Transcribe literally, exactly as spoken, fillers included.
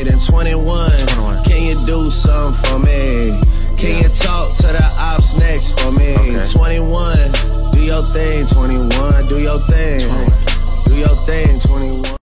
made in twenty-one. Can you do something for me? Can you talk to the ops next for me? Okay. twenty-one, do your thing, twenty-one, do your thing. Do your thing, twenty-one.